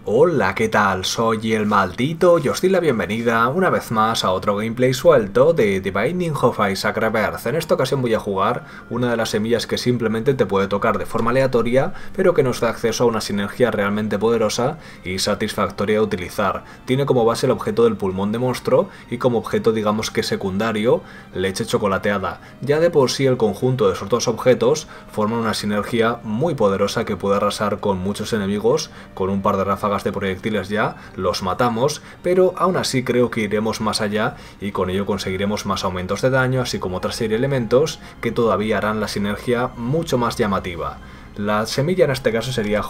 Hola, ¿qué tal? Soy el Maldito y os doy la bienvenida una vez más a otro gameplay suelto de The Binding of Isaac Rebirth. En esta ocasión voy a jugar una de las semillas que simplemente te puede tocar de forma aleatoria, pero que nos da acceso a una sinergia realmente poderosa y satisfactoria de utilizar. Tiene como base el objeto del pulmón de monstruo y como objeto digamos que secundario, leche chocolateada. Ya de por sí el conjunto de esos dos objetos forman una sinergia muy poderosa que puede arrasar con muchos enemigos. Con un par de ráfagas de proyectiles ya los matamos, pero aún así creo que iremos más allá y con ello conseguiremos más aumentos de daño, así como otra serie de elementos que todavía harán la sinergia mucho más llamativa. La semilla en este caso sería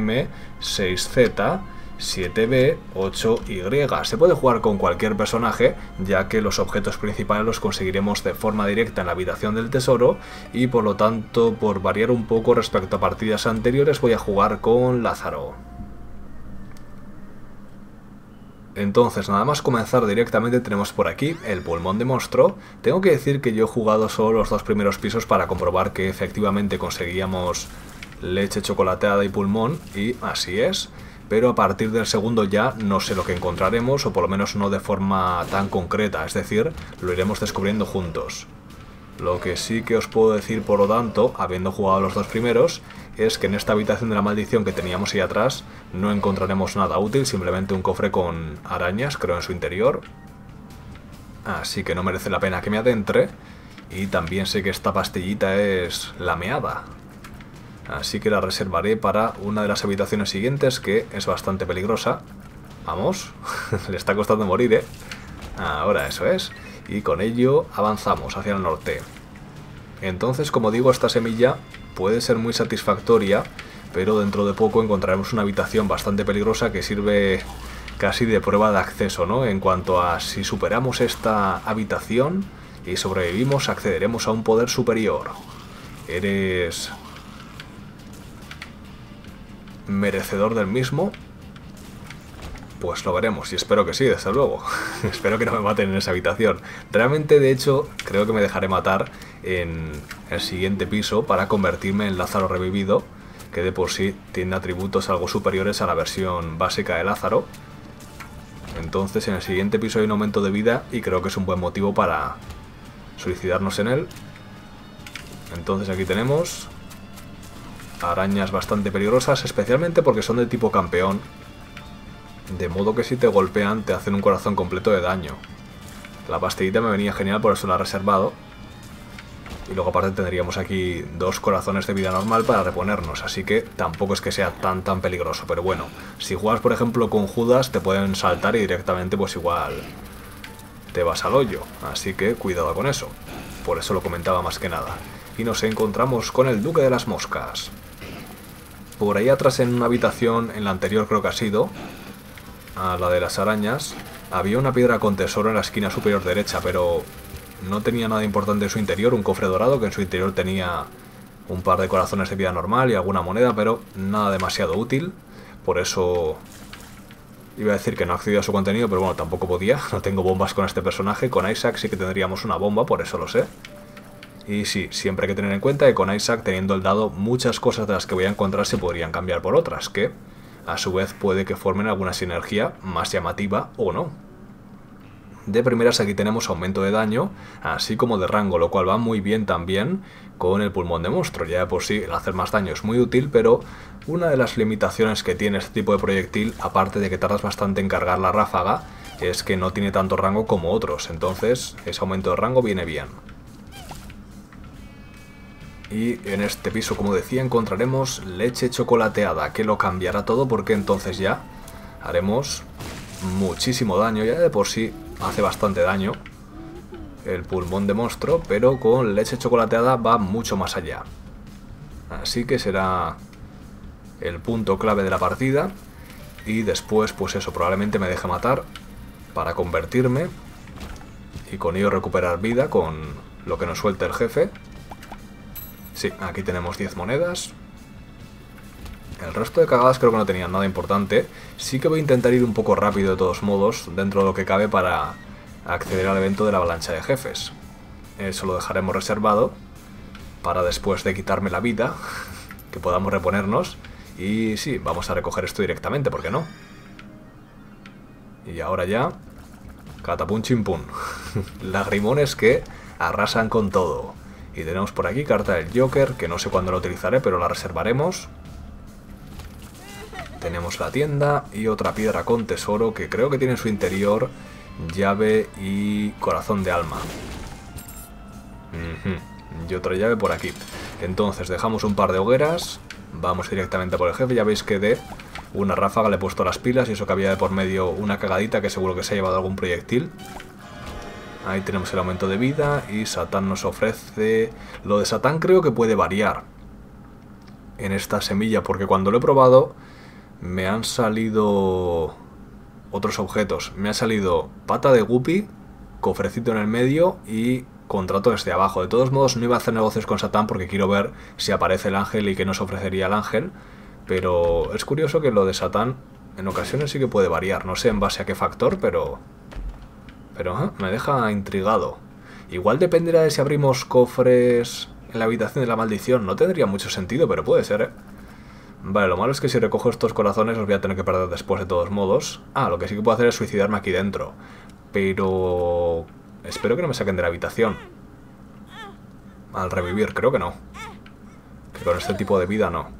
JM6Z 7B, 8Y. Se puede jugar con cualquier personaje, ya que los objetos principales los conseguiremos de forma directa en la habitación del tesoro, y por lo tanto, por variar un poco respecto a partidas anteriores, voy a jugar con Lázaro. Entonces, nada más comenzar directamente tenemos por aquí el pulmón de monstruo. Tengo que decir que yo he jugado solo los dos primeros pisos para comprobar que efectivamente conseguíamos leche chocolateada y pulmón, y así es. Pero a partir del segundo ya no sé lo que encontraremos, o por lo menos no de forma tan concreta, es decir, lo iremos descubriendo juntos. Lo que sí que os puedo decir, por lo tanto, habiendo jugado los dos primeros, es que en esta habitación de la maldición que teníamos ahí atrás no encontraremos nada útil, simplemente un cofre con arañas, creo, en su interior. Así que no merece la pena que me adentre. Y también sé que esta pastillita es lameada, así que la reservaré para una de las habitaciones siguientes, que es bastante peligrosa. Vamos, le está costando morir, ¿eh? Ahora eso es. Y con ello avanzamos hacia el norte. Entonces, como digo, esta semilla puede ser muy satisfactoria, pero dentro de poco encontraremos una habitación bastante peligrosa que sirve casi de prueba de acceso, ¿no? En cuanto a si superamos esta habitación y sobrevivimos, accederemos a un poder superior. ¿Eres merecedor del mismo? Pues lo veremos, y espero que sí, desde luego. Espero que no me maten en esa habitación. Realmente, de hecho, creo que me dejaré matar en el siguiente piso para convertirme en Lázaro revivido, que de por sí tiene atributos algo superiores a la versión básica de Lázaro. Entonces en el siguiente piso hay un aumento de vida y creo que es un buen motivo para suicidarnos en él. Entonces aquí tenemos arañas bastante peligrosas, especialmente porque son de tipo campeón, de modo que si te golpean te hacen un corazón completo de daño. La pastillita me venía genial, por eso la he reservado. Y luego aparte tendríamos aquí 2 corazones de vida normal para reponernos, así que tampoco es que sea tan peligroso. Pero bueno, si juegas por ejemplo con Judas te pueden saltar y directamente pues igual te vas al hoyo, así que cuidado con eso. Por eso lo comentaba más que nada. Y nos encontramos con el Duque de las Moscas. Por ahí atrás en una habitación, en la anterior creo que ha sido, a la de las arañas, había una piedra con tesoro en la esquina superior derecha, pero no tenía nada importante en su interior, un cofre dorado que en su interior tenía un par de corazones de vida normal y alguna moneda, pero nada demasiado útil. Por eso iba a decir que no accedía a su contenido, pero bueno, tampoco podía. No tengo bombas con este personaje. Con Isaac sí que tendríamos una bomba, por eso lo sé. Y sí, siempre hay que tener en cuenta que con Isaac, teniendo el dado, muchas cosas de las que voy a encontrar se podrían cambiar por otras, que a su vez puede que formen alguna sinergia más llamativa o no. De primeras aquí tenemos aumento de daño, así como de rango, lo cual va muy bien también con el pulmón de monstruo. Ya de por sí el hacer más daño es muy útil, pero una de las limitaciones que tiene este tipo de proyectil, aparte de que tardas bastante en cargar la ráfaga, es que no tiene tanto rango como otros, entonces ese aumento de rango viene bien. Y en este piso, como decía, encontraremos leche chocolateada, que lo cambiará todo porque entonces ya haremos muchísimo daño. Ya de por sí hace bastante daño el pulmón de monstruo, pero con leche chocolateada va mucho más allá. Así que será el punto clave de la partida. Y después, pues eso, probablemente me deje matar para convertirme y con ello recuperar vida con lo que nos suelte el jefe. Sí, aquí tenemos 10 monedas. El resto de cagadas creo que no tenían nada importante. Sí que voy a intentar ir un poco rápido de todos modos, dentro de lo que cabe, para acceder al evento de la avalancha de jefes. Eso lo dejaremos reservado para después de quitarme la vida, que podamos reponernos Y sí, vamos a recoger esto directamente, ¿por qué no? Y ahora ya... catapum chimpum. Lagrimones que arrasan con todo. Y tenemos por aquí carta del Joker, que no sé cuándo la utilizaré, pero la reservaremos. Tenemos la tienda y otra piedra con tesoro que creo que tiene en su interior llave y corazón de alma. Y otra llave por aquí. Entonces dejamos un par de hogueras. Vamos directamente por el jefe. Ya veis que de una ráfaga le he puesto las pilas y eso que había de por medio una cagadita que seguro que se ha llevado algún proyectil. Ahí tenemos el aumento de vida y Satán nos ofrece... Lo de Satán creo que puede variar en esta semilla porque cuando lo he probado me han salido otros objetos. Me ha salido pata de guppy, cofrecito en el medio y contrato desde abajo. De todos modos no iba a hacer negocios con Satán porque quiero ver si aparece el ángel y qué nos ofrecería el ángel. Pero es curioso que lo de Satán en ocasiones sí que puede variar. No sé en base a qué factor, pero me deja intrigado. Igual dependerá de si abrimos cofres en la habitación de la maldición. No tendría mucho sentido, pero puede ser, ¿eh? Vale, lo malo es que si recojo estos corazones los voy a tener que perder después de todos modos. Ah, lo que sí que puedo hacer es suicidarme aquí dentro. Pero... espero que no me saquen de la habitación. Al revivir, creo que no. Que con este tipo de vida no.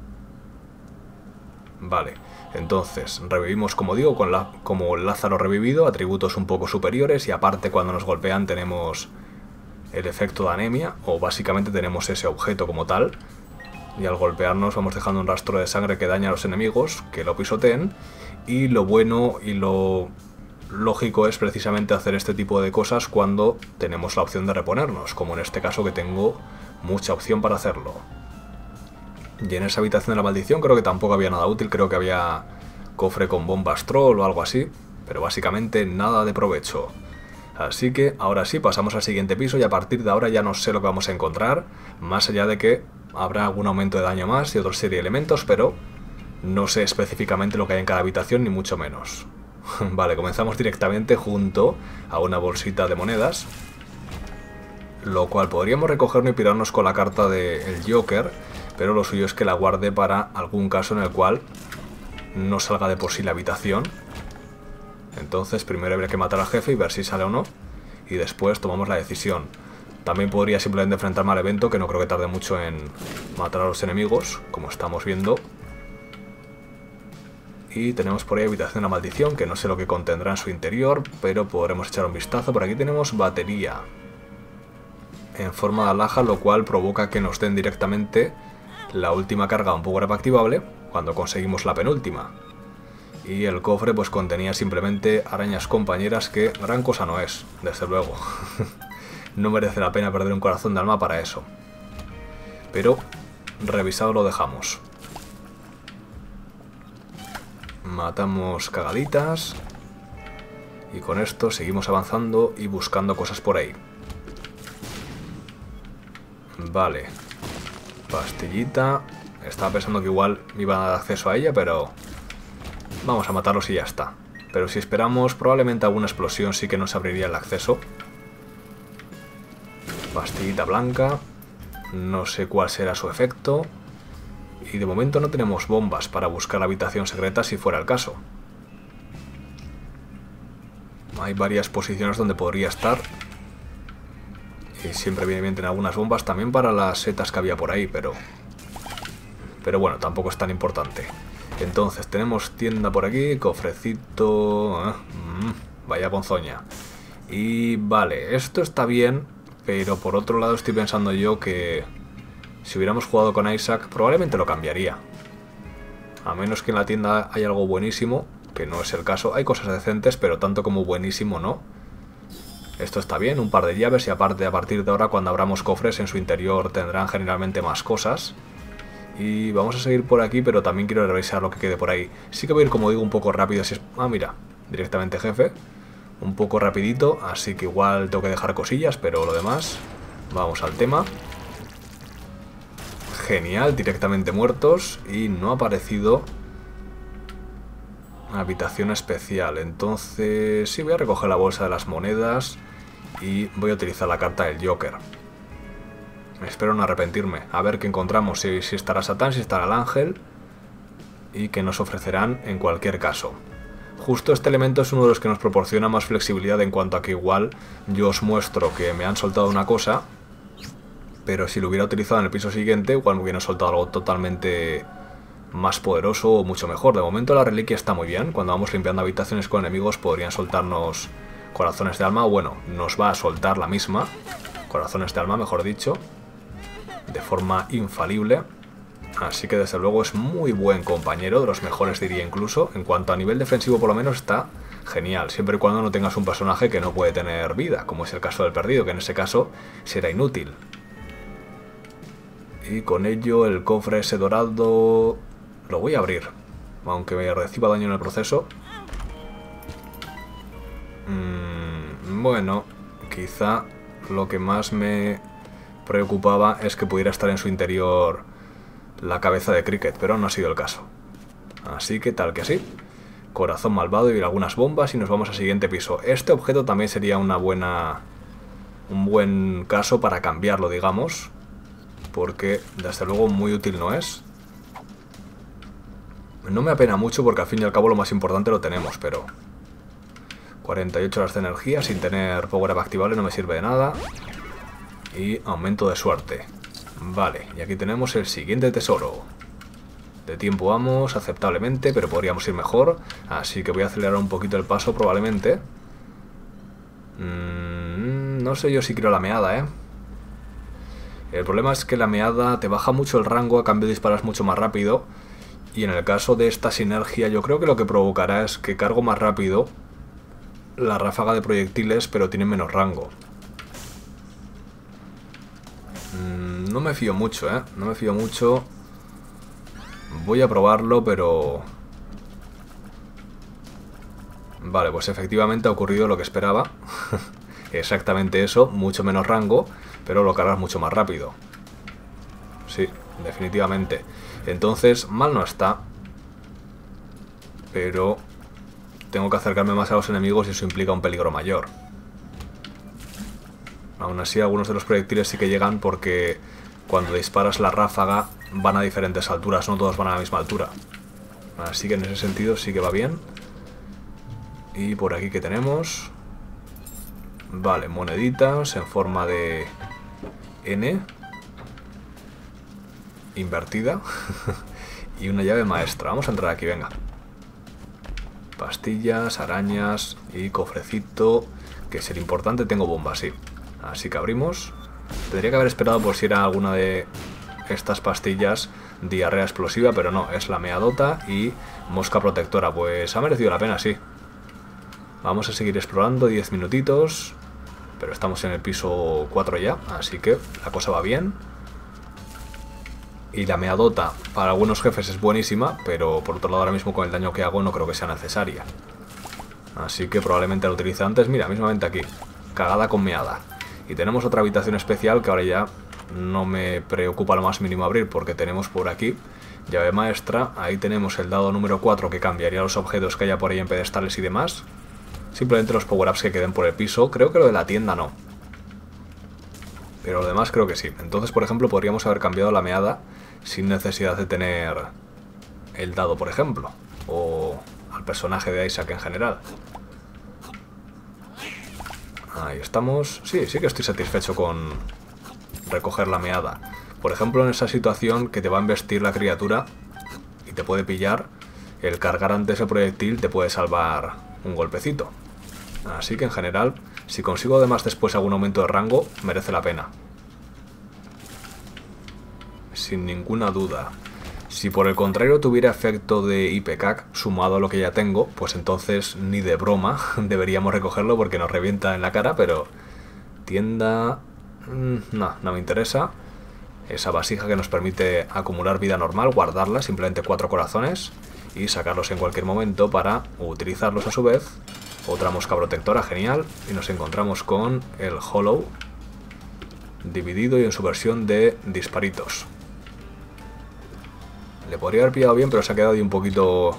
Vale, entonces revivimos, como digo, como Lázaro revivido, atributos un poco superiores y aparte cuando nos golpean tenemos el efecto de anemia, o básicamente tenemos ese objeto como tal. Y al golpearnos vamos dejando un rastro de sangre que daña a los enemigos, que lo pisoteen. Y lo bueno y lo lógico es precisamente hacer este tipo de cosas cuando tenemos la opción de reponernos, como en este caso que tengo mucha opción para hacerlo. Y en esa habitación de la maldición creo que tampoco había nada útil, creo que había cofre con bombas troll o algo así, pero básicamente nada de provecho. Así que ahora sí, pasamos al siguiente piso y a partir de ahora ya no sé lo que vamos a encontrar, más allá de que habrá algún aumento de daño más y otra serie de elementos, pero no sé específicamente lo que hay en cada habitación, ni mucho menos. Vale, comenzamos directamente junto a una bolsita de monedas, lo cual podríamos recogerlo y pirarnos con la carta del Joker, pero lo suyo es que la guarde para algún caso en el cual no salga de por sí la habitación. Entonces primero habría que matar al jefe y ver si sale o no, y después tomamos la decisión. También podría simplemente enfrentarme al evento, que no creo que tarde mucho en matar a los enemigos, como estamos viendo. Y tenemos por ahí habitación de la maldición, que no sé lo que contendrá en su interior, pero podremos echar un vistazo. Por aquí tenemos batería en forma de alhaja, lo cual provoca que nos den directamente la última carga un poco reactivable cuando conseguimos la penúltima. Y el cofre pues contenía simplemente arañas compañeras, que gran cosa no es, desde luego. No merece la pena perder un corazón de alma para eso. Pero revisado lo dejamos. Matamos cagaditas. Y con esto seguimos avanzando y buscando cosas por ahí. Vale. Pastillita. Estaba pensando que igual me iba a dar acceso a ella, pero vamos a matarlos y ya está. Pero si esperamos, probablemente alguna explosión sí que nos abriría el acceso. Pastillita blanca. No sé cuál será su efecto. Y de momento no tenemos bombas para buscar la habitación secreta si fuera el caso. Hay varias posiciones donde podría estar. Y siempre viene bien tener algunas bombas también para las setas que había por ahí, pero bueno, tampoco es tan importante. Entonces tenemos tienda por aquí, cofrecito... vaya ponzoña. Y vale, esto está bien, pero por otro lado estoy pensando yo que si hubiéramos jugado con Isaac probablemente lo cambiaría. A menos que en la tienda haya algo buenísimo, que no es el caso. Hay cosas decentes, pero tanto como buenísimo no. Esto está bien, un par de llaves y aparte a partir de ahora cuando abramos cofres en su interior tendrán generalmente más cosas. Y vamos a seguir por aquí, pero también quiero revisar lo que quede por ahí. Sí que voy a ir, como digo, un poco rápido. Si es... Ah, mira, directamente jefe. Un poco rapidito, así que igual tengo que dejar cosillas, pero lo demás, vamos al tema. Genial, directamente muertos y no ha aparecido habitación especial. Entonces sí, voy a recoger la bolsa de las monedas y voy a utilizar la carta del Joker. Espero no arrepentirme. A ver qué encontramos, si estará Satán, si estará el ángel. y que nos ofrecerán en cualquier caso. Justo este elemento es uno de los que nos proporciona más flexibilidad en cuanto a que igual yo os muestro que me han soltado una cosa, pero si lo hubiera utilizado en el piso siguiente, igual me hubieran soltado algo totalmente más poderoso o mucho mejor. De momento la reliquia está muy bien. Cuando vamos limpiando habitaciones con enemigos podrían soltarnos corazones de alma. Bueno, nos va a soltar la misma. Corazones de alma, mejor dicho. De forma infalible. Así que desde luego es muy buen compañero, de los mejores diría incluso. En cuanto a nivel defensivo por lo menos está genial, siempre y cuando no tengas un personaje que no puede tener vida, como es el caso del perdido, que en ese caso será inútil. Y con ello el cofre ese dorado lo voy a abrir, aunque me reciba daño en el proceso. Bueno, quizá lo que más me preocupaba es que pudiera estar en su interior la cabeza de Cricket, pero no ha sido el caso. Así que tal que sí. Corazón malvado y algunas bombas y nos vamos al siguiente piso. Este objeto también sería un buen caso para cambiarlo, digamos, porque desde luego muy útil no es. No me apena mucho porque al fin y al cabo lo más importante lo tenemos, pero 48 horas de energía sin tener power up activable no me sirve de nada. Y aumento de suerte. Vale, y aquí tenemos el siguiente tesoro. De tiempo vamos aceptablemente, pero podríamos ir mejor. Así que voy a acelerar un poquito el paso probablemente. No sé yo si quiero la meada, ¿eh? El problema es que la meada te baja mucho el rango, a cambio disparas mucho más rápido. Y en el caso de esta sinergia yo creo que lo que provocará es que cargo más rápido la ráfaga de proyectiles, pero tiene menos rango. No me fío mucho, ¿eh? No me fío mucho. Voy a probarlo, pero... Vale, pues efectivamente ha ocurrido lo que esperaba. Exactamente eso, mucho menos rango, pero lo cargas mucho más rápido. Sí, definitivamente. Entonces, mal no está. Pero tengo que acercarme más a los enemigos y eso implica un peligro mayor. Aún así, algunos de los proyectiles sí que llegan porque cuando disparas la ráfaga van a diferentes alturas, no todos van a la misma altura. Así que en ese sentido sí que va bien. Y por aquí, ¿qué tenemos? Vale, moneditas en forma de N invertida. Y una llave maestra. Vamos a entrar aquí, venga. Pastillas, arañas y cofrecito, que es el importante. Tengo bombas, sí. Así que abrimos. Tendría que haber esperado por si era alguna de estas pastillas diarrea explosiva, pero no, es la meadota y mosca protectora. Pues ha merecido la pena, sí. Vamos a seguir explorando 10 minutitos, pero estamos en el piso 4 ya, así que la cosa va bien. Y la meadota para algunos jefes es buenísima, pero por otro lado ahora mismo con el daño que hago no creo que sea necesaria. Así que probablemente la utilice antes. Mira, mismamente aquí, cagada con meada. Y tenemos otra habitación especial que ahora ya no me preocupa lo más mínimo abrir, porque tenemos por aquí llave maestra. Ahí tenemos el dado número 4 que cambiaría los objetos que haya por ahí en pedestales y demás. Simplemente los power-ups que queden por el piso. Creo que lo de la tienda no, pero lo demás creo que sí. Entonces, por ejemplo, podríamos haber cambiado la meada sin necesidad de tener el dado, por ejemplo, o al personaje de Isaac en general. Ahí estamos. Sí, sí que estoy satisfecho con recoger la meada. Por ejemplo, en esa situación que te va a embestir la criatura y te puede pillar, el cargar antes el proyectil te puede salvar un golpecito. Así que en general, si consigo además después algún aumento de rango, merece la pena. Sin ninguna duda. Si por el contrario tuviera efecto de IPCAC sumado a lo que ya tengo, pues entonces ni de broma deberíamos recogerlo porque nos revienta en la cara, pero... Tienda... No, no me interesa. Esa vasija que nos permite acumular vida normal, guardarla, simplemente 4 corazones, y sacarlos en cualquier momento para utilizarlos a su vez. Otra mosca protectora, genial. Y nos encontramos con el Hollow dividido y en su versión de disparitos. Le podría haber pillado bien, pero se ha quedado ahí un poquito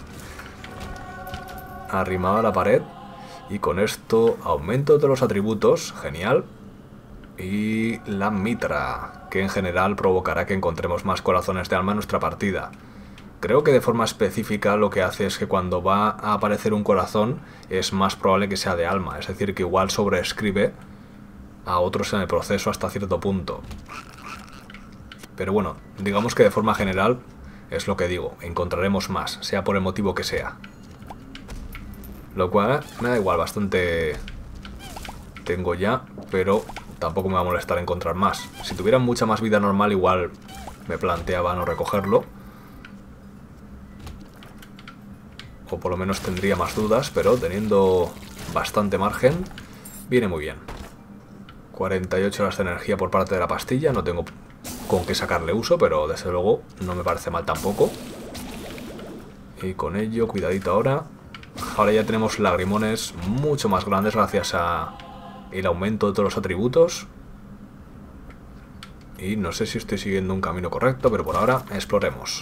arrimado a la pared. Y con esto aumento de los atributos, genial. Y la mitra, que en general provocará que encontremos más corazones de alma en nuestra partida. Creo que de forma específica lo que hace es que cuando va a aparecer un corazón es más probable que sea de alma, es decir, que igual sobreescribe a otros en el proceso hasta cierto punto. Pero bueno, digamos que de forma general es lo que digo, encontraremos más, sea por el motivo que sea. Lo cual me da igual, bastante tengo ya, pero tampoco me va a molestar encontrar más. Si tuviera mucha más vida normal igual me planteaba no recogerlo. O por lo menos tendría más dudas, pero teniendo bastante margen, viene muy bien. 48 horas de energía por parte de la pastilla, no tengo con qué sacarle uso, pero desde luego no me parece mal tampoco. Y con ello, cuidadito ahora. Ahora ya tenemos lagrimones mucho más grandes gracias a el aumento de todos los atributos. Y no sé si estoy siguiendo un camino correcto, pero por ahora exploremos.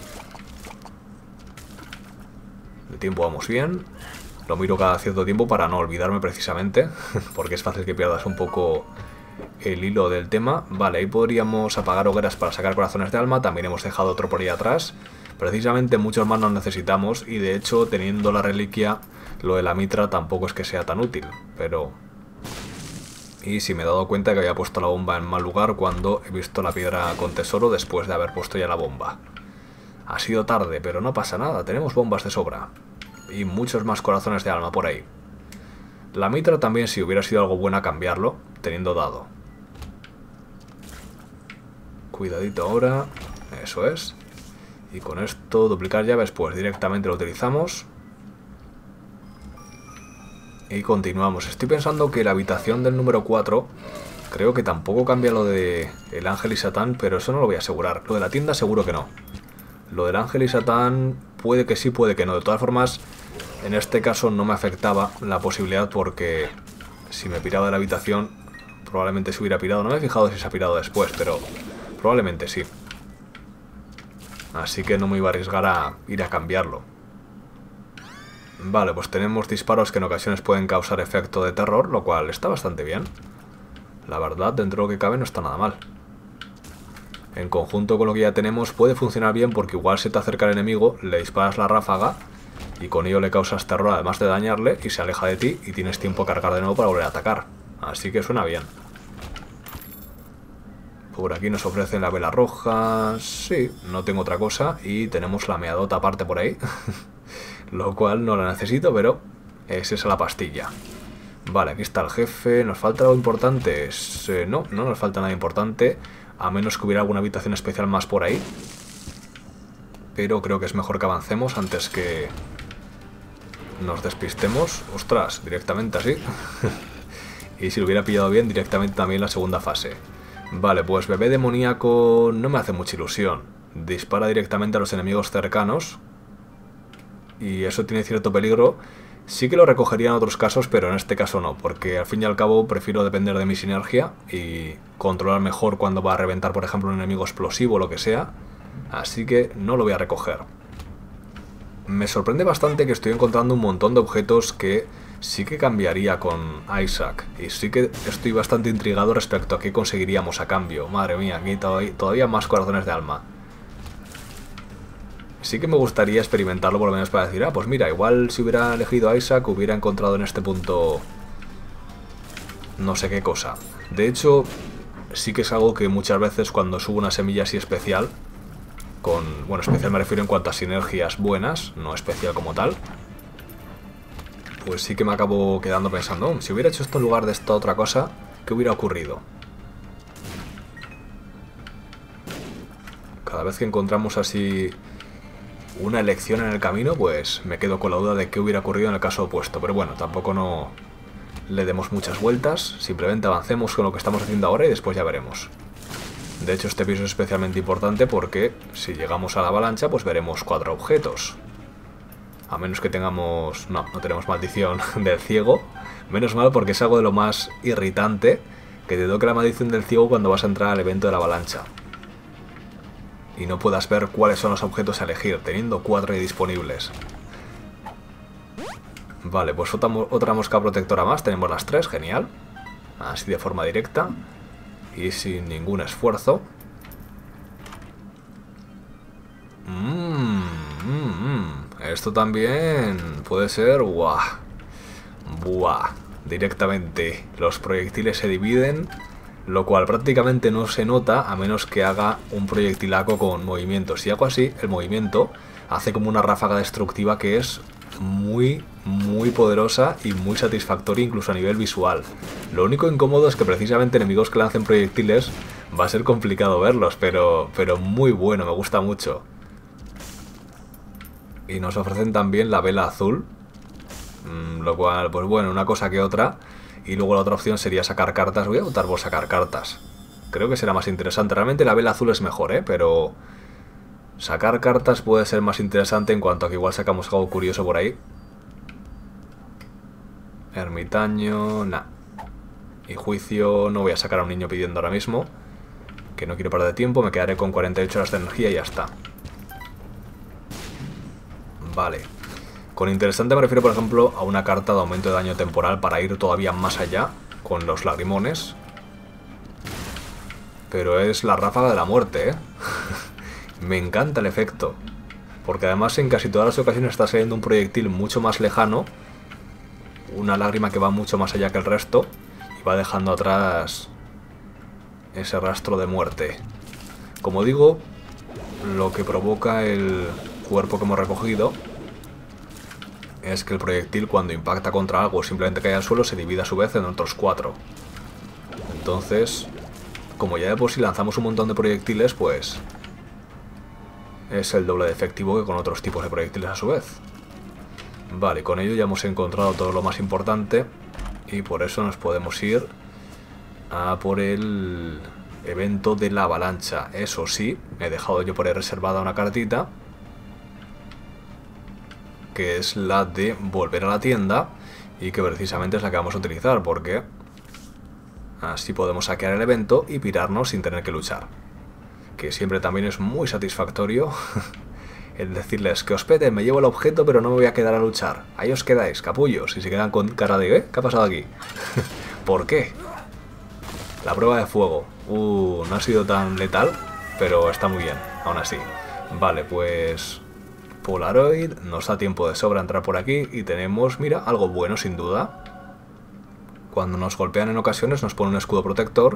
De tiempo vamos bien. Lo miro cada cierto tiempo para no olvidarme precisamente, porque es fácil que pierdas un poco el hilo del tema. Vale, ahí podríamos apagar hogueras para sacar corazones de alma. También hemos dejado otro por ahí atrás. Precisamente muchos más nos necesitamos y de hecho teniendo la reliquia, lo de la mitra tampoco es que sea tan útil, pero... Y si me he dado cuenta que había puesto la bomba en mal lugar cuando he visto la piedra con tesoro después de haber puesto ya la bomba. Ha sido tarde, pero no pasa nada, tenemos bombas de sobra. Y muchos más corazones de alma por ahí. La mitra también, si hubiera sido algo bueno cambiarlo, teniendo dado. Cuidadito ahora, eso es. Y con esto, duplicar llaves, pues directamente lo utilizamos. Y continuamos. Estoy pensando que la habitación del número 4, creo que tampoco cambia lo de el ángel y Satán, pero eso no lo voy a asegurar. Lo de la tienda seguro que no. Lo del ángel y Satán puede que sí, puede que no. De todas formas, en este caso no me afectaba la posibilidad porque si me piraba de la habitación, probablemente se hubiera pirado. No me he fijado si se ha pirado después, pero probablemente sí. Así que no me iba a arriesgar a ir a cambiarlo. Vale, pues tenemos disparos que en ocasiones pueden causar efecto de terror, lo cual está bastante bien. La verdad, dentro de lo que cabe no está nada mal. En conjunto con lo que ya tenemos puede funcionar bien porque igual se te acerca el enemigo, le disparas la ráfaga y con ello le causas terror además de dañarle y se aleja de ti y tienes tiempo a cargar de nuevo para volver a atacar. Así que suena bien. Por aquí nos ofrecen la vela roja, sí, no tengo otra cosa y tenemos la meadota aparte por ahí. Lo cual no la necesito, pero es esa la pastilla. Vale, aquí está el jefe. ¿Nos falta algo importante? No, no nos falta nada importante. A menos que hubiera alguna habitación especial más por ahí. Pero creo que es mejor que avancemos antes que nos despistemos. Ostras, directamente así. Y si lo hubiera pillado bien, directamente también la segunda fase. Vale, pues bebé demoníaco no me hace mucha ilusión. Dispara directamente a los enemigos cercanos. Y eso tiene cierto peligro. Sí que lo recogería en otros casos, pero en este caso no, porque al fin y al cabo prefiero depender de mi sinergia y controlar mejor cuando va a reventar, por ejemplo, un enemigo explosivo o lo que sea. Así que no lo voy a recoger. Me sorprende bastante que estoy encontrando un montón de objetos que sí que cambiaría con Isaac. Y sí que estoy bastante intrigado respecto a qué conseguiríamos a cambio. Madre mía, aquí todavía más corazones de alma. Sí que me gustaría experimentarlo por lo menos para decir, ah, pues mira, igual si hubiera elegido a Isaac hubiera encontrado en este punto no sé qué cosa. De hecho, sí que es algo que muchas veces cuando subo una semilla así especial, bueno, especial me refiero en cuanto a sinergias buenas, no especial como tal, pues sí que me acabo quedando pensando, si hubiera hecho esto en lugar de esta otra cosa, ¿qué hubiera ocurrido? Cada vez que encontramos así una elección en el camino, pues me quedo con la duda de qué hubiera ocurrido en el caso opuesto. Pero bueno, tampoco no le demos muchas vueltas, simplemente avancemos con lo que estamos haciendo ahora y después ya veremos. De hecho, este piso es especialmente importante porque si llegamos a la avalancha, pues veremos 4 objetos. A menos que tengamos... No tenemos maldición del ciego. Menos mal porque es algo de lo más irritante que te toque la maldición del ciego cuando vas a entrar al evento de la avalancha. Y no puedas ver cuáles son los objetos a elegir, teniendo 4 ahí disponibles. Vale, pues otra mosca protectora más, tenemos las 3, genial. Así de forma directa y sin ningún esfuerzo. esto también puede ser... ¡Buah! ¡Buah! Directamente los proyectiles se dividen, lo cual prácticamente no se nota a menos que haga un proyectilaco con movimiento. Si hago así, el movimiento hace como una ráfaga destructiva que es muy poderosa y muy satisfactoria incluso a nivel visual. Lo único incómodo es que precisamente enemigos que lancen proyectiles va a ser complicado verlos, pero muy bueno, me gusta mucho. Y nos ofrecen también la vela azul, lo cual, pues bueno, una cosa que otra. Y luego la otra opción sería sacar cartas. Voy a optar por sacar cartas. Creo que será más interesante. Realmente la vela azul es mejor, pero sacar cartas puede ser más interesante en cuanto a que igual sacamos algo curioso por ahí. Ermitaño, nah. Y juicio, no voy a sacar a un niño pidiendo ahora mismo, que no quiero perder tiempo. Me quedaré con 48 horas de energía y ya está. Vale. Con interesante me refiero, por ejemplo, a una carta de aumento de daño temporal para ir todavía más allá con los lagrimones. Pero es la ráfaga de la muerte, Me encanta el efecto. Porque además en casi todas las ocasiones está saliendo un proyectil mucho más lejano. Una lágrima que va mucho más allá que el resto. Y va dejando atrás ese rastro de muerte. Como digo, lo que provoca el cuerpo que hemos recogido es que el proyectil, cuando impacta contra algo o simplemente cae al suelo, se divide a su vez en otros 4. Entonces, como ya de por sí lanzamos un montón de proyectiles, pues es el doble de efectivo que con otros tipos de proyectiles a su vez. Vale, con ello ya hemos encontrado todo lo más importante y por eso nos podemos ir a por el evento de la avalancha. Eso sí, me he dejado yo por ahí reservada una cartita, que es la de volver a la tienda y que precisamente es la que vamos a utilizar porque así podemos saquear el evento y pirarnos sin tener que luchar, que siempre también es muy satisfactorio el decirles que os peten, me llevo el objeto pero no me voy a quedar a luchar, ahí os quedáis, capullos, y se quedan con cara de ¿qué ha pasado aquí? ¿Por qué? La prueba de fuego, no ha sido tan letal, pero está muy bien, aún así. Vale, pues Polaroid, nos da tiempo de sobra entrar por aquí y tenemos, mira, algo bueno sin duda. Cuando nos golpean en ocasiones nos pone un escudo protector.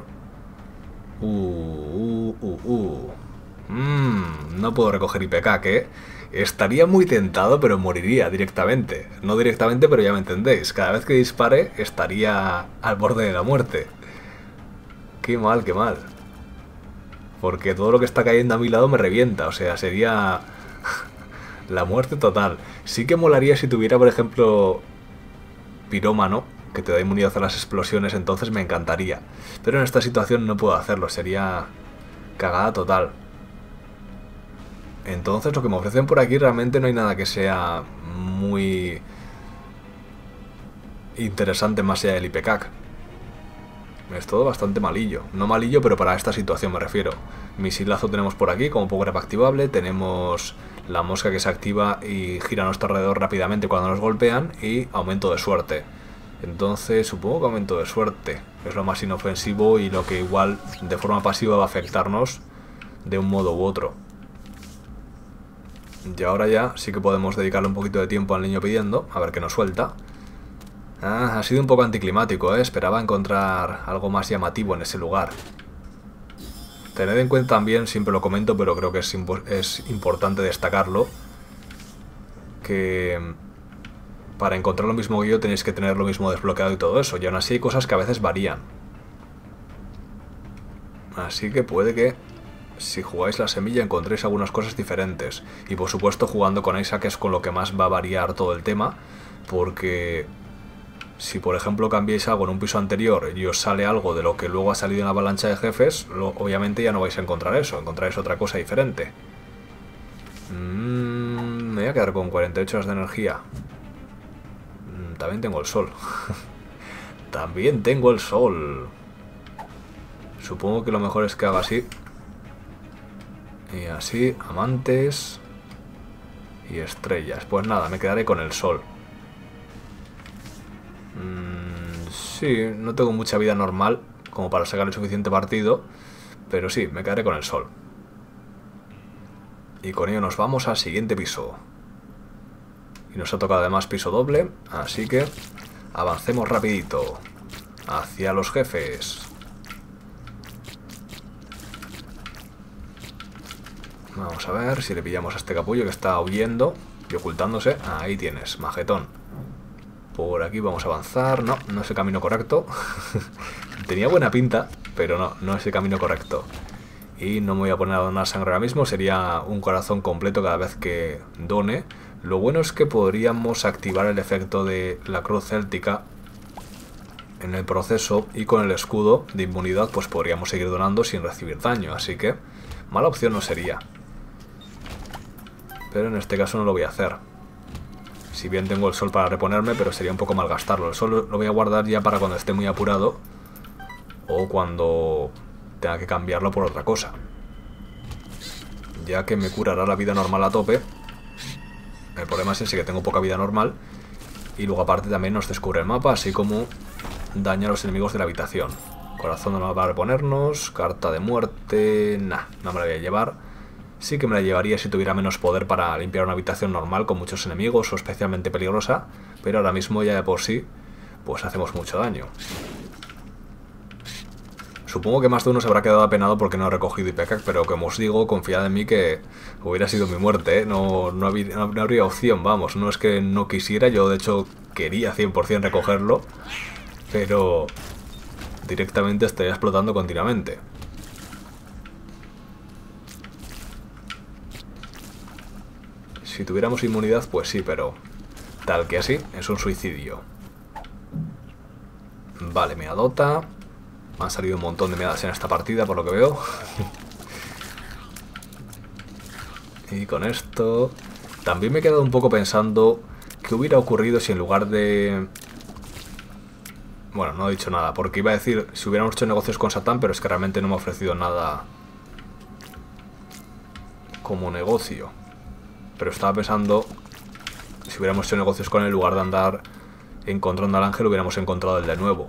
No puedo recoger IPK, que estaría muy tentado, pero moriría directamente. No directamente, pero ya me entendéis. Cada vez que dispare estaría al borde de la muerte. Qué mal, qué mal. Porque todo lo que está cayendo a mi lado me revienta, o sea, sería la muerte total. Sí que molaría si tuviera, por ejemplo, pirómano, que te da inmunidad a las explosiones, entonces me encantaría. Pero en esta situación no puedo hacerlo, sería cagada total. Entonces lo que me ofrecen por aquí realmente no hay nada que sea muy interesante más allá del IPCAC. Es todo bastante malillo. No malillo, pero para esta situación me refiero. Misilazo tenemos por aquí como poco activable. Tenemos la mosca que se activa y gira a nuestro alrededor rápidamente cuando nos golpean. Y aumento de suerte. Entonces supongo que aumento de suerte es lo más inofensivo y lo que igual de forma pasiva va a afectarnos de un modo u otro. Y ahora ya sí que podemos dedicarle un poquito de tiempo al niño pidiendo. A ver qué nos suelta. Ha sido un poco anticlimático, Esperaba encontrar algo más llamativo en ese lugar. Tened en cuenta también, siempre lo comento, pero creo que es importante destacarlo, que para encontrar lo mismo que yo tenéis que tener lo mismo desbloqueado y todo eso. Y aún así hay cosas que a veces varían. Así que puede que, si jugáis la semilla, encontréis algunas cosas diferentes. Y por supuesto jugando con Isaac es con lo que más va a variar todo el tema, porque si por ejemplo cambiáis algo en un piso anterior y os sale algo de lo que luego ha salido en la avalancha de jefes, obviamente ya no vais a encontrar eso, encontraréis otra cosa diferente. Me voy a quedar con 48 horas de energía. También tengo el sol. También tengo el sol. Supongo que lo mejor es que haga así. Y así, amantes y estrellas. Pues nada, me quedaré con el sol. Sí, no tengo mucha vida normal como para sacar el suficiente partido, pero sí, me quedaré con el sol. Y con ello nos vamos al siguiente piso. Y nos ha tocado además piso doble, así que avancemos rapidito hacia los jefes. Vamos a ver si le pillamos a este capullo que está huyendo y ocultándose. Ahí tienes, majetón. Por aquí vamos a avanzar. No, no es el camino correcto. Tenía buena pinta, pero no, no es el camino correcto. Y no me voy a poner a donar sangre ahora mismo. Sería un corazón completo cada vez que done. Lo bueno es que podríamos activar el efecto de la cruz céltica en el proceso. Y con el escudo de inmunidad pues podríamos seguir donando sin recibir daño. Así que mala opción no sería. Pero en este caso no lo voy a hacer. Si bien tengo el sol para reponerme, pero sería un poco mal gastarlo. El sol lo voy a guardar ya para cuando esté muy apurado o cuando tenga que cambiarlo por otra cosa, ya que me curará la vida normal a tope. El problema es ese, que tengo poca vida normal. Y luego aparte también nos descubre el mapa, así como daña a los enemigos de la habitación. Corazón normal para reponernos. Carta de muerte. Nah, no me la voy a llevar. Sí que me la llevaría si tuviera menos poder para limpiar una habitación normal con muchos enemigos o especialmente peligrosa, pero ahora mismo ya de por sí pues hacemos mucho daño. Supongo que más de uno se habrá quedado apenado porque no he recogido Ipecac, pero como os digo, confiad en mí que hubiera sido mi muerte, ¿eh? No habría opción, vamos. No es que no quisiera, yo de hecho quería 100% recogerlo, pero directamente estaría explotando continuamente. Si tuviéramos inmunidad, pues sí, pero tal que así, es un suicidio. Vale, meadota. Me han salido un montón de meadas en esta partida, por lo que veo. Y con esto... También me he quedado un poco pensando qué hubiera ocurrido si en lugar de... Bueno, no he dicho nada, porque iba a decir si hubiéramos hecho negocios con Satán, pero es que realmente no me ha ofrecido nada como negocio. Pero estaba pensando, si hubiéramos hecho negocios con él, en lugar de andar encontrando al ángel, hubiéramos encontrado el de nuevo.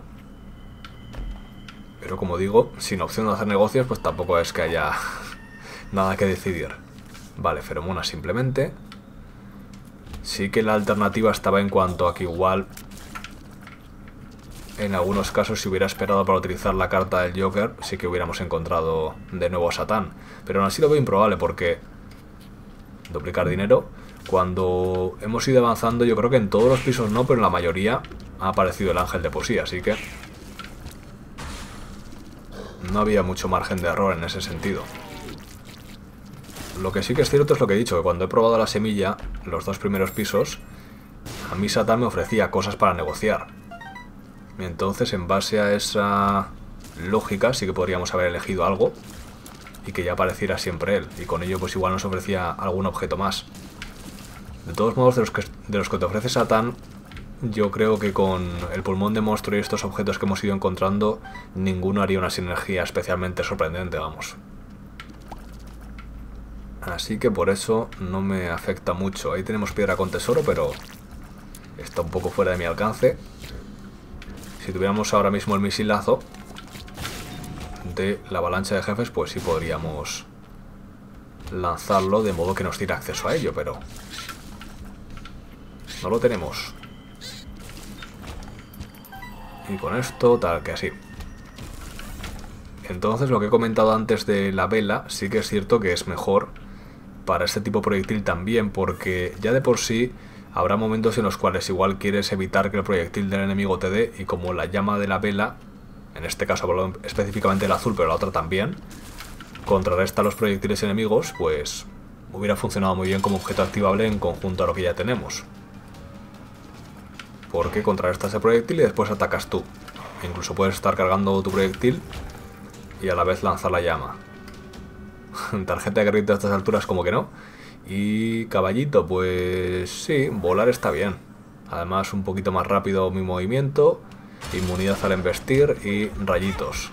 Pero como digo, sin opción de hacer negocios, pues tampoco es que haya nada que decidir. Vale, feromonas simplemente. Sí que la alternativa estaba en cuanto a que igual, en algunos casos, si hubiera esperado para utilizar la carta del Joker, sí que hubiéramos encontrado de nuevo a Satán. Pero aún así lo veo improbable porque... Duplicar dinero. Cuando hemos ido avanzando, yo creo que en todos los pisos no, pero en la mayoría ha aparecido el ángel de por sí, así que no había mucho margen de error en ese sentido. Lo que sí que es cierto es lo que he dicho, que cuando he probado la semilla, los dos primeros pisos, a mí Satán me ofrecía cosas para negociar. Y entonces, en base a esa lógica, sí que podríamos haber elegido algo y que ya apareciera siempre él, y con ello pues igual nos ofrecía algún objeto más. De todos modos, de los que te ofrece Satán, yo creo que con el pulmón de monstruo y estos objetos que hemos ido encontrando, ninguno haría una sinergia especialmente sorprendente, vamos. Así que por eso no me afecta mucho. Ahí tenemos piedra con tesoro, pero está un poco fuera de mi alcance. Si tuviéramos ahora mismo el misilazo de la avalancha de jefes, pues sí podríamos lanzarlo de modo que nos diera acceso a ello, pero no lo tenemos. Y con esto, tal que así. Entonces, lo que he comentado antes de la vela, sí que es cierto que es mejor para este tipo de proyectil también, porque ya de por sí habrá momentos en los cuales igual quieres evitar que el proyectil del enemigo te dé, y como la llama de la vela, en este caso hablo específicamente el azul, pero la otra también, contrarresta los proyectiles enemigos, pues hubiera funcionado muy bien como objeto activable en conjunto a lo que ya tenemos. Porque contrarrestas el proyectil y después atacas tú. Incluso puedes estar cargando tu proyectil y a la vez lanzar la llama. Tarjeta de crédito a estas alturas como que no. Y caballito, pues sí, volar está bien. Además un poquito más rápido mi movimiento. Inmunidad al embestir y rayitos,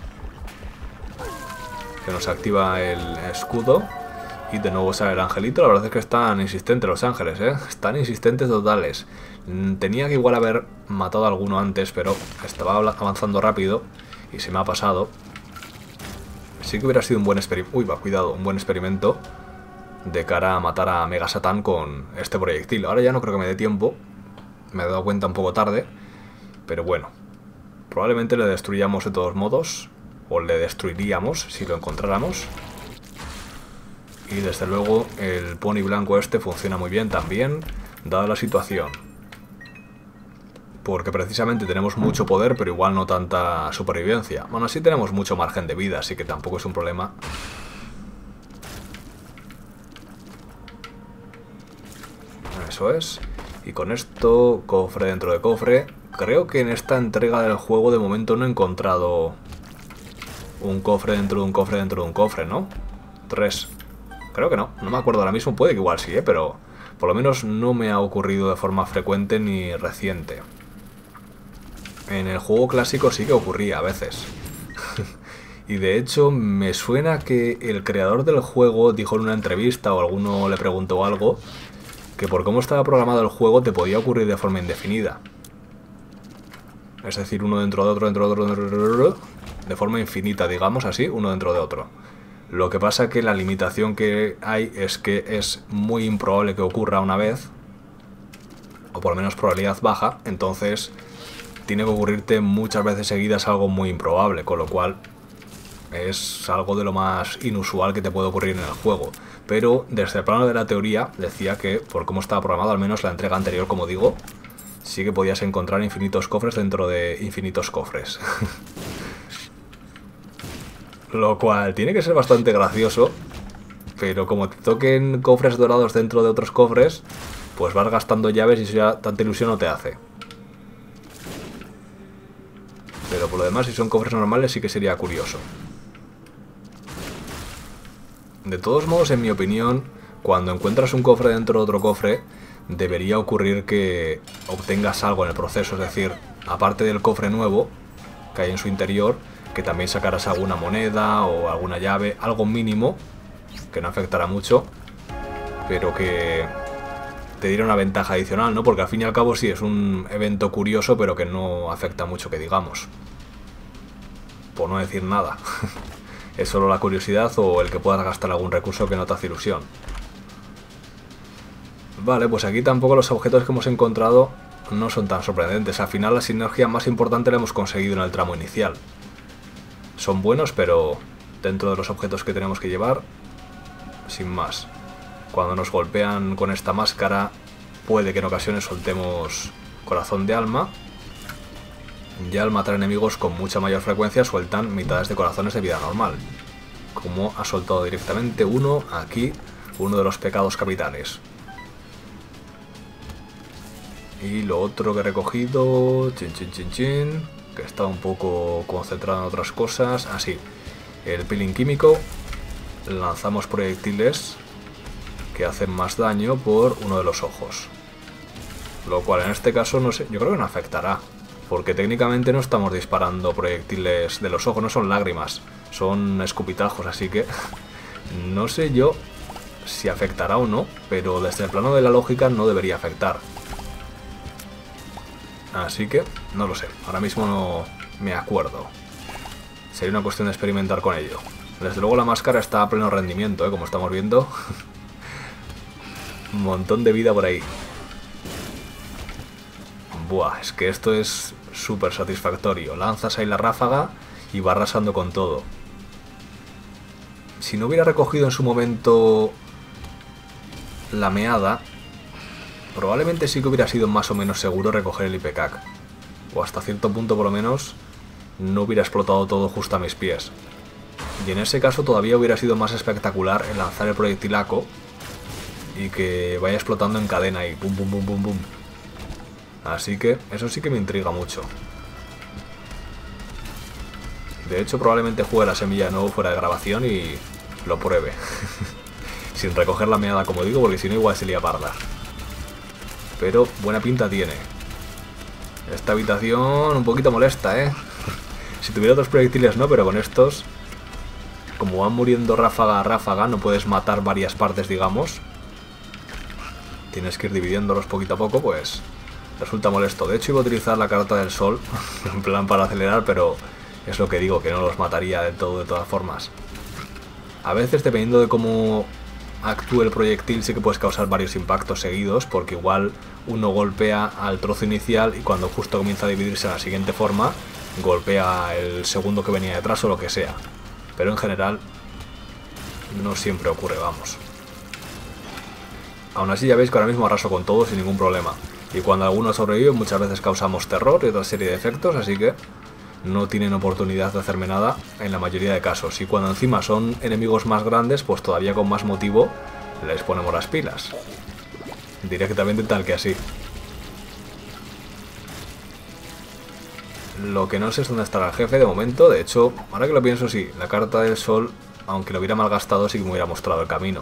que nos activa el escudo. Y de nuevo sale el angelito. La verdad es que están insistentes los ángeles, ¿eh? Están insistentes totales. Tenía que igual haber matado a alguno antes, pero estaba avanzando rápido y se me ha pasado. Sí que hubiera sido un buen experimento. Uy, va, cuidado, un buen experimento de cara a matar a Mega Satán con este proyectil. Ahora ya no creo que me dé tiempo, me he dado cuenta un poco tarde, pero bueno, probablemente le destruyamos de todos modos, o le destruiríamos si lo encontráramos. Y desde luego el pony blanco este funciona muy bien también, dada la situación. Porque precisamente tenemos mucho poder, pero igual no tanta supervivencia. Bueno, sí tenemos mucho margen de vida, así que tampoco es un problema. Eso es. Y con esto, cofre dentro de cofre. Creo que en esta entrega del juego de momento no he encontrado un cofre dentro de un cofre dentro de un cofre, ¿no? 3. Creo que no. No me acuerdo ahora mismo. Puede que igual sí, pero por lo menos no me ha ocurrido de forma frecuente ni reciente. En el juego clásico sí que ocurría a veces. Y de hecho me suena que el creador del juego dijo en una entrevista o alguno le preguntó algo que por cómo estaba programado el juego te podía ocurrir de forma indefinida. Es decir, uno dentro de otro, dentro de otro, de forma infinita, digamos así, uno dentro de otro. Lo que pasa que la limitación que hay es que es muy improbable que ocurra una vez, o por lo menos probabilidad baja, entonces tiene que ocurrirte muchas veces seguidas algo muy improbable, con lo cual es algo de lo más inusual que te puede ocurrir en el juego. Pero desde el plano de la teoría decía que, por cómo estaba programado, al menos la entrega anterior, como digo, sí que podías encontrar infinitos cofres dentro de infinitos cofres. Lo cual tiene que ser bastante gracioso, pero como te toquen cofres dorados dentro de otros cofres, pues vas gastando llaves y eso ya tanta ilusión no te hace. Pero por lo demás, si son cofres normales sí que sería curioso. De todos modos, en mi opinión, cuando encuentras un cofre dentro de otro cofre, debería ocurrir que obtengas algo en el proceso. Es decir, aparte del cofre nuevo que hay en su interior, que también sacarás alguna moneda o alguna llave, algo mínimo, que no afectará mucho, pero que te diera una ventaja adicional, ¿no? Porque al fin y al cabo sí es un evento curioso, pero que no afecta mucho, que digamos. Por no decir nada. Es solo la curiosidad o el que puedas gastar algún recurso que no te hace ilusión. Vale, pues aquí tampoco los objetos que hemos encontrado no son tan sorprendentes. Al final la sinergia más importante la hemos conseguido en el tramo inicial. Son buenos, pero dentro de los objetos que tenemos que llevar, sin más. Cuando nos golpean con esta máscara, puede que en ocasiones soltemos corazón de alma. Ya al matar enemigos con mucha mayor frecuencia sueltan mitades de corazones de vida normal. Como ha soltado directamente uno aquí, uno de los pecados capitales. Y lo otro que he recogido, que está un poco concentrado en otras cosas. Así, el peeling químico, lanzamos proyectiles que hacen más daño por uno de los ojos. Lo cual en este caso, no sé, yo creo que no afectará. Porque técnicamente no estamos disparando proyectiles de los ojos, no son lágrimas, son escupitajos, así que no sé yo si afectará o no, pero desde el plano de la lógica no debería afectar. Así que no lo sé, ahora mismo no me acuerdo. Sería una cuestión de experimentar con ello. Desde luego la máscara está a pleno rendimiento, como estamos viendo. Un montón de vida por ahí. Buah, es que esto es súper satisfactorio. Lanzas ahí la ráfaga y va arrasando con todo. Si no hubiera recogido en su momento la meada, probablemente sí que hubiera sido más o menos seguro recoger el Ipecac. O hasta cierto punto por lo menos no hubiera explotado todo justo a mis pies. Y en ese caso todavía hubiera sido más espectacular el lanzar el proyectilaco y que vaya explotando en cadena y pum pum pum pum pum. Así que eso sí que me intriga mucho. De hecho probablemente juegue la semilla de nuevo fuera de grabación y lo pruebe. Sin recoger la meada, como digo, porque si no igual se lía parda. Pero buena pinta tiene. Esta habitación un poquito molesta, ¿eh? Si tuviera otros proyectiles no, pero con estos, como van muriendo ráfaga a ráfaga, no puedes matar varias partes, digamos. Tienes que ir dividiéndolos poquito a poco, pues resulta molesto. De hecho iba a utilizar la carta del sol, en plan para acelerar, pero es lo que digo, que no los mataría del todo de todas formas. A veces, dependiendo de cómo actúe el proyectil sí que puedes causar varios impactos seguidos, porque igual uno golpea al trozo inicial y cuando justo comienza a dividirse de la siguiente forma, golpea el segundo que venía detrás o lo que sea. Pero en general no siempre ocurre, vamos. Aún así ya veis que ahora mismo arraso con todo sin ningún problema. Y cuando alguno sobrevive muchas veces causamos terror y otra serie de efectos, así que no tienen oportunidad de hacerme nada en la mayoría de casos. Y cuando encima son enemigos más grandes, pues todavía con más motivo les ponemos las pilas. Directamente tal que así. Lo que no sé es dónde estará el jefe de momento. De hecho, ahora que lo pienso, sí, la carta del sol, aunque lo hubiera malgastado, sí que me hubiera mostrado el camino.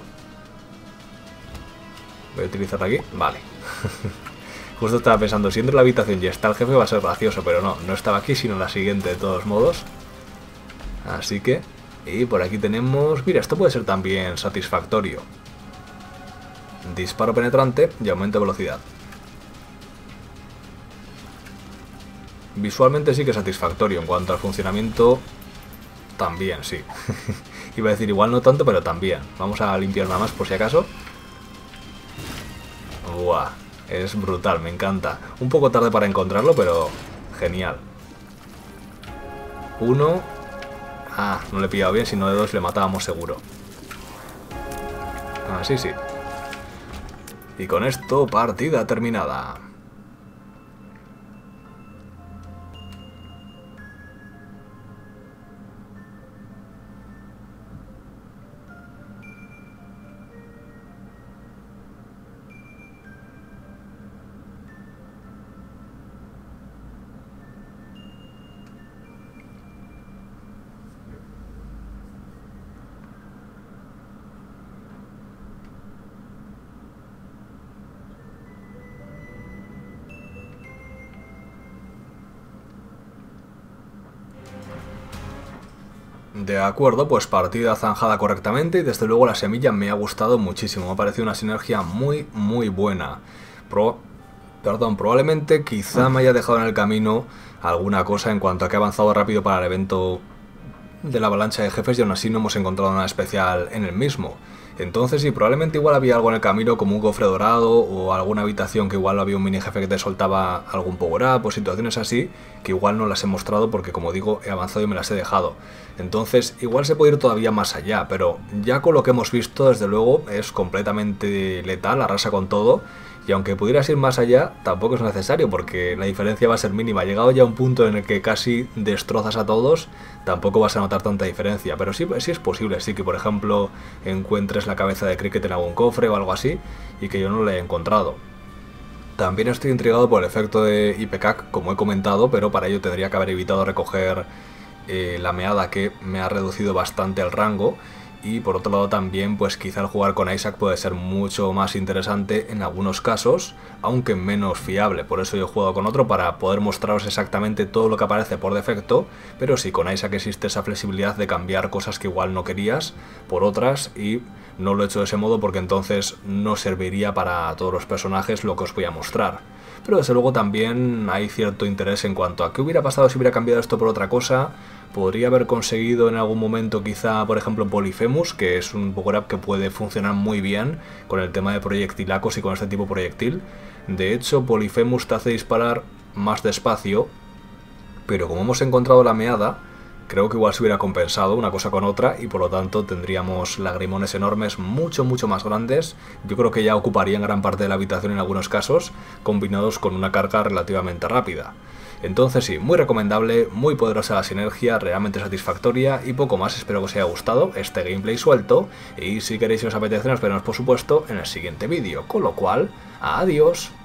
Voy a utilizarla aquí. Vale. Justo estaba pensando, si entro en la habitación y está el jefe va a ser gracioso, pero no, no estaba aquí sino en la siguiente de todos modos. Así que... Y por aquí tenemos... Mira, esto puede ser también satisfactorio. Disparo penetrante y aumento de velocidad. Visualmente sí que es satisfactorio, en cuanto al funcionamiento... También, sí. Iba a decir igual no tanto, pero también. Vamos a limpiar nada más por si acaso. Buah. Es brutal, me encanta. Un poco tarde para encontrarlo, pero genial. Uno. Ah, no le he pillado bien, si no de dos le matábamos seguro. Así sí. Y con esto, partida terminada. De acuerdo, pues partida zanjada correctamente y desde luego la semilla me ha gustado muchísimo, me ha parecido una sinergia muy buena. Probablemente quizá me haya dejado en el camino alguna cosa en cuanto a que he avanzado rápido para el evento de la avalancha de jefes y aún así no hemos encontrado nada especial en el mismo. Entonces sí, probablemente igual había algo en el camino como un cofre dorado o alguna habitación que igual había un mini jefe que te soltaba algún power up o situaciones así que igual no las he mostrado porque como digo he avanzado y me las he dejado. Entonces igual se puede ir todavía más allá, pero ya con lo que hemos visto desde luego es completamente letal, arrasa con todo. Y aunque pudieras ir más allá, tampoco es necesario, porque la diferencia va a ser mínima. Llegado ya a un punto en el que casi destrozas a todos, tampoco vas a notar tanta diferencia. Pero sí es posible, sí que por ejemplo encuentres la cabeza de Cricket en algún cofre o algo así, y que yo no la he encontrado. También estoy intrigado por el efecto de Ipecac, como he comentado, pero para ello tendría que haber evitado recoger la meada, que me ha reducido bastante el rango. Y por otro lado también, pues quizá el jugar con Isaac puede ser mucho más interesante en algunos casos, aunque menos fiable. Por eso yo he jugado con otro, para poder mostraros exactamente todo lo que aparece por defecto, pero sí, con Isaac existe esa flexibilidad de cambiar cosas que igual no querías por otras, y no lo he hecho de ese modo porque entonces no serviría para todos los personajes lo que os voy a mostrar. Pero desde luego también hay cierto interés en cuanto a qué hubiera pasado si hubiera cambiado esto por otra cosa. Podría haber conseguido en algún momento quizá, por ejemplo, Polyphemus, que es un power-up que puede funcionar muy bien con el tema de proyectilacos y con este tipo de proyectil. De hecho, Polyphemus te hace disparar más despacio, pero como hemos encontrado la meada, creo que igual se hubiera compensado una cosa con otra y por lo tanto tendríamos lagrimones enormes mucho más grandes. Yo creo que ya ocuparían gran parte de la habitación en algunos casos, combinados con una carga relativamente rápida. Entonces sí, muy recomendable, muy poderosa la sinergia, realmente satisfactoria y poco más. Espero que os haya gustado este gameplay suelto y si queréis y os apetece nos veremos por supuesto en el siguiente vídeo. Con lo cual, adiós.